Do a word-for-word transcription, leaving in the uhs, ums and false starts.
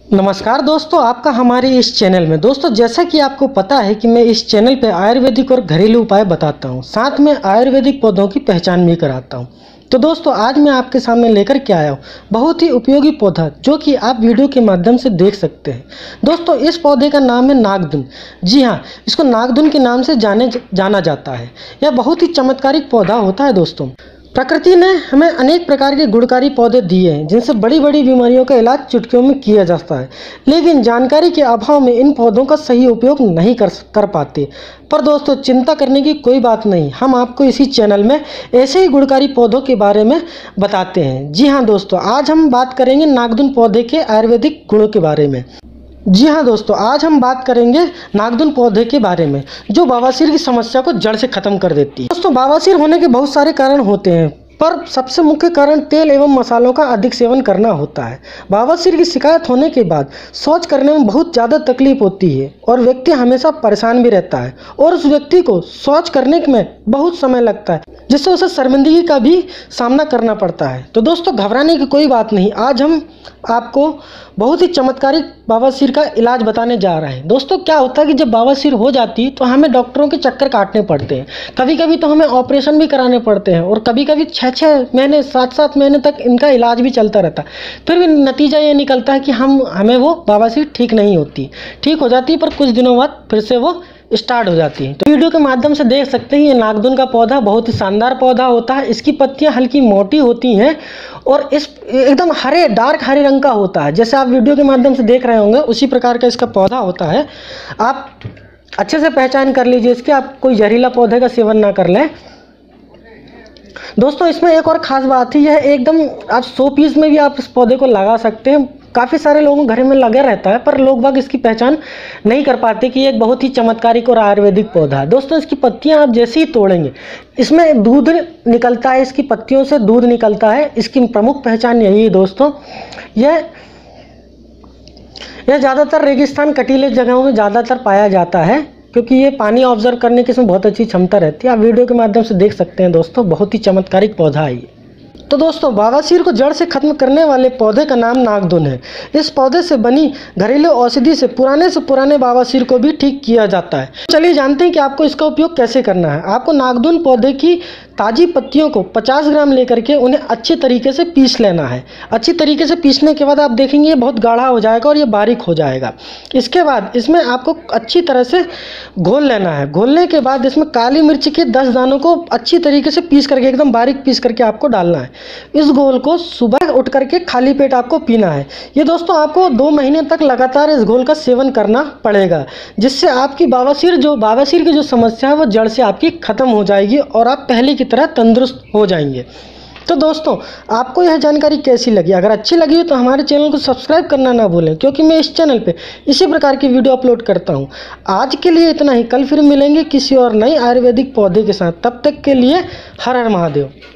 नमस्कार दोस्तों, आपका हमारे इस चैनल में। दोस्तों, जैसा कि आपको पता है कि मैं इस चैनल पे आयुर्वेदिक और घरेलू उपाय बताता हूं, साथ में आयुर्वेदिक पौधों की पहचान भी कराता हूं। तो दोस्तों, आज मैं आपके सामने लेकर के आया हूं बहुत ही उपयोगी पौधा, जो कि आप वीडियो के माध्यम से देख सकते हैं। दोस्तों, इस पौधे का नाम है नागधुन। जी हाँ, इसको नागधुन के नाम से जाने जाना जाता है। यह बहुत ही चमत्कारिक पौधा होता है। दोस्तों, प्रकृति ने हमें अनेक प्रकार के गुणकारी पौधे दिए हैं, जिनसे बड़ी बड़ी बीमारियों का इलाज चुटकियों में किया जाता है, लेकिन जानकारी के अभाव में इन पौधों का सही उपयोग नहीं कर कर पाते। पर दोस्तों, चिंता करने की कोई बात नहीं, हम आपको इसी चैनल में ऐसे ही गुणकारी पौधों के बारे में बताते हैं। जी हाँ दोस्तों, आज हम बात करेंगे नागधुन पौधे के आयुर्वेदिक गुणों के बारे में। जी हाँ दोस्तों, आज हम बात करेंगे नागधुन पौधे के बारे में, जो बवासीर की समस्या को जड़ से खत्म कर देती है। दोस्तों, बवासीर होने के बहुत सारे कारण होते हैं, पर सबसे मुख्य कारण तेल एवं मसालों का अधिक सेवन करना होता है। बवासीर की शिकायत होने के बाद शौच करने में बहुत ज़्यादा तकलीफ होती है और व्यक्ति हमेशा परेशान भी रहता है, और उस व्यक्ति को शौच करने में बहुत समय लगता है, जिससे उसे शर्मिंदगी का भी सामना करना पड़ता है। तो दोस्तों, घबराने की कोई बात नहीं, आज हम आपको बहुत ही चमत्कारिक बवासीर का इलाज बताने जा रहे हैं। दोस्तों, क्या होता है कि जब बवासीर हो जाती है तो हमें डॉक्टरों के चक्कर काटने पड़ते हैं, कभी कभी तो हमें ऑपरेशन भी कराने पड़ते हैं, और कभी कभी छः छः महीने सात सात महीने तक इनका इलाज भी चलता रहता है। फिर भी नतीजा ये निकलता है कि हम हमें वो बवासीर ठीक नहीं होती, ठीक हो जाती है, पर कुछ दिनों बाद फिर से वो स्टार्ट हो जाती है। तो वीडियो के माध्यम से देख सकते हैं, ये नागधुन का पौधा बहुत ही शानदार पौधा होता है। इसकी पत्तियां हल्की मोटी होती हैं और इस एकदम हरे डार्क हरे रंग का होता है। जैसे आप वीडियो के माध्यम से देख रहे होंगे, उसी प्रकार का इसका पौधा होता है। आप अच्छे से पहचान कर लीजिए इसके, आप कोई जहरीला पौधे का सेवन ना कर लें। दोस्तों, इसमें एक और ख़ास बात है, यह एकदम आप सौ पीस में भी आप इस पौधे को लगा सकते हैं। काफ़ी सारे लोगों के घर में लगा रहता है, पर लोग बाग इसकी पहचान नहीं कर पाते कि ये एक बहुत ही चमत्कारिक और आयुर्वेदिक पौधा है। दोस्तों, इसकी पत्तियां आप जैसे ही तोड़ेंगे, इसमें दूध निकलता है, इसकी पत्तियों से दूध निकलता है। इसकी प्रमुख पहचान यही है दोस्तों, यह यह ज़्यादातर रेगिस्तान कटीले जगहों में ज़्यादातर पाया जाता है, क्योंकि ये पानी ऑब्जर्व करने की इसमें बहुत अच्छी क्षमता रहती है। आप वीडियो के माध्यम से देख सकते हैं दोस्तों, बहुत ही चमत्कारिक पौधा है ये। तो दोस्तों, बवासीर को जड़ से खत्म करने वाले पौधे का नाम नागधुन है। इस पौधे से बनी घरेलू औषधि से पुराने से पुराने बवासीर को भी ठीक किया जाता है। चलिए जानते हैं कि आपको इसका उपयोग कैसे करना है। आपको नागधुन पौधे की ताज़ी पत्तियों को पचास ग्राम लेकर के उन्हें अच्छे तरीके से पीस लेना है। अच्छी तरीके से पीसने के बाद आप देखेंगे ये बहुत गाढ़ा हो जाएगा और ये बारीक हो जाएगा। इसके बाद इसमें आपको अच्छी तरह से घोल लेना है। घोलने के बाद इसमें काली मिर्च के दस दानों को अच्छी तरीके से पीस करके, एकदम बारीक पीस करके आपको डालना है। इस घोल को सुबह उठ करके खाली पेट आपको पीना है। ये दोस्तों, आपको दो महीने तक लगातार इस घोल का सेवन करना पड़ेगा, जिससे आपकी बवासीर जो बवासीर की जो समस्या है वो जड़ से आपकी खत्म हो जाएगी और आप पहले की तरह तंदुरुस्त हो जाएंगे। तो दोस्तों, आपको यह जानकारी कैसी लगी? अगर अच्छी लगी हो तो हमारे चैनल को सब्सक्राइब करना ना भूलें, क्योंकि मैं इस चैनल पे इसी प्रकार की वीडियो अपलोड करता हूँ। आज के लिए इतना ही, कल फिर मिलेंगे किसी और नए आयुर्वेदिक पौधे के साथ। तब तक के लिए हर हर महादेव।